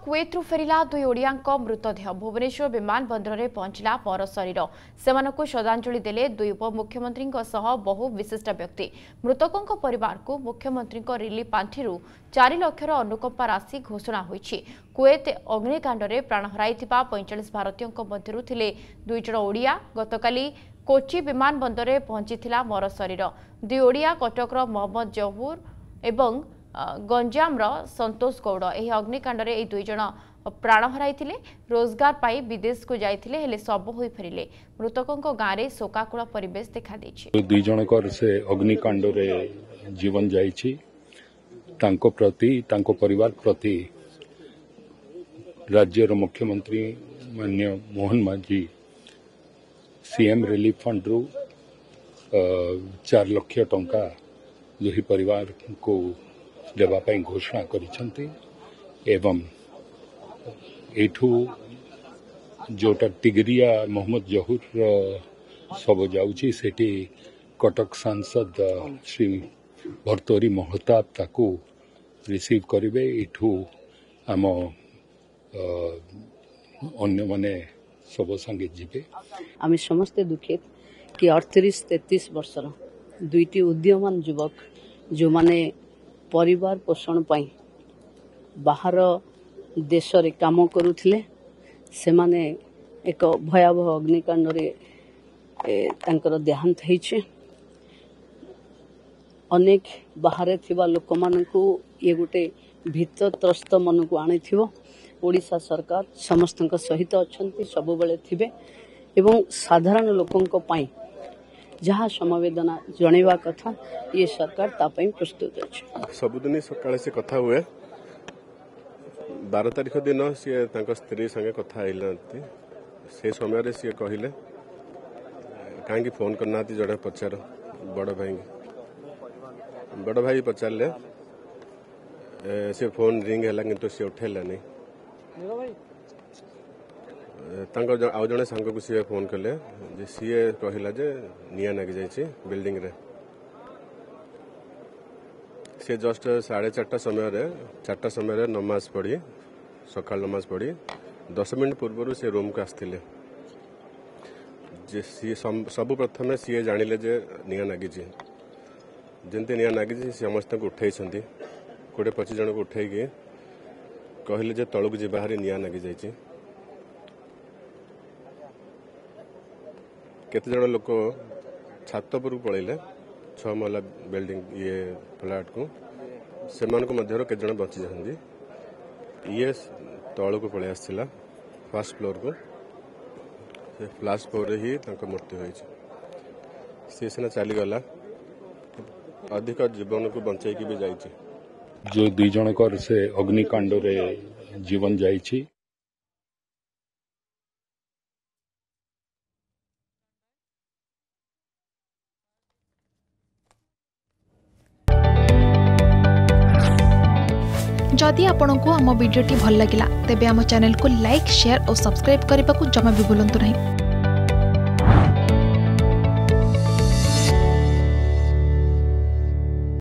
कुवेत्रु फेरिला दुई ओडिया मृतदेह भुवनेश्वर विमानबंदर में पहुंचला पर शरीर सेमानकु श्रद्धांजलि देले दुई उपमुख्यमंत्री बहु विशिष्ट व्यक्ति। मृतकों परिवार को मुख्यमंत्री रिलीफ पांठि 4 लाख अनुकंपा राशि घोषणा होईछि। कुवेत अग्निकांड में प्राण हराई 45 भारतीयों मध्यरु थिले 2 जण ओडिया। गतकाली कोची विमानबंदर में पहुंचीथिला मर शरीर। दुई ओडिया कटकर मोहम्मद जहूर एवं गंजाम संतोष गौड़। यह अग्निकांड में 2 जण प्राण हराई रोजगार पाई विदेश को जाइथिले हेले सब होई फेरिले। मृतकों गाँव में शोकाकुल परिवेश देखा देछि। 2 जणकर से अग्निकांड रे जीवन जाइछि। तांको प्रति तांको परिवार प्रति राज्यर मुख्यमंत्री माननीय मोहन माझी सीएम रिलीफ फंड रु 4 लाख टंका दुही परिवार को देवाई घोषणा करिसंती एवं एठू जोटा टिगरिया मोहम्मद जहूर सब जाउची सेठी कटक सांसद श्री भर्तरी महताब ताकू रिसीव करिवे। एठू आम अन्य माने सब संगे जीवे। आम समस्ते दुखित कि 38-33 वर्षर 2टी उद्यमान युवक जो माने परिवार पोषण पाई बाहर देश रे काम करुथिले से माने एक भयावह अग्निकांड रे तांकर देहांत होइछे। अनेक बाहर थिबा लोक मानकू ये गोटे भीतत्रस्त मन को आनिथिबो। ओडिशा सरकार समस्त सहित अछंती सब बेले थिबे एवं साधारण लोकंक पाई जहाँ समवेदना जणेवा कथा ये सरकार तापाई प्रस्तुत अछि। सबुदिन सकाळे से कथा हुए 12 तारिख दिन सी स्त्री संगे कथा आइलती से समय सी कहले कहीं फोन करना जड़े पचार बड़ भाई पचारे से फोन रिंग है कि सी उठेला नहीं। आउ जड़े सांग को सी फोन कले सी कहला जे निया लगी जाइए बिल्डिंग रे। सी जस्ट 4:30 समय नमाज पढ़ी सकाल नमाज पढ़ी 10 मिनट पूर्व से रूम को आसते सबु प्रथम सी जानिले जे निया लगी जमती निया लगी समस्त को उठे 20-25 जन को उठे कहले जे तलू जी बाहर निया लगी जाइए। केते जन लोक छात पर पलैले 6 महला बिल्डिंग ये फ्लैट को से केते जन बची जाती ये तल को पलि आसला फर्स्ट फ्लोर को से फर्स्ट फ्लोर ही मृत्यु होती सी सीना चलीगला अधिक जीवन को बचाई भी जाइए। जो 2 जणकर से अग्निकांड रे जीवन जाइछि। जदि आपंक आम भिडी भल लगा तेब आम चैनल को लाइक शेयर और सब्सक्राइब करने को जमा भी भूलु नहीं।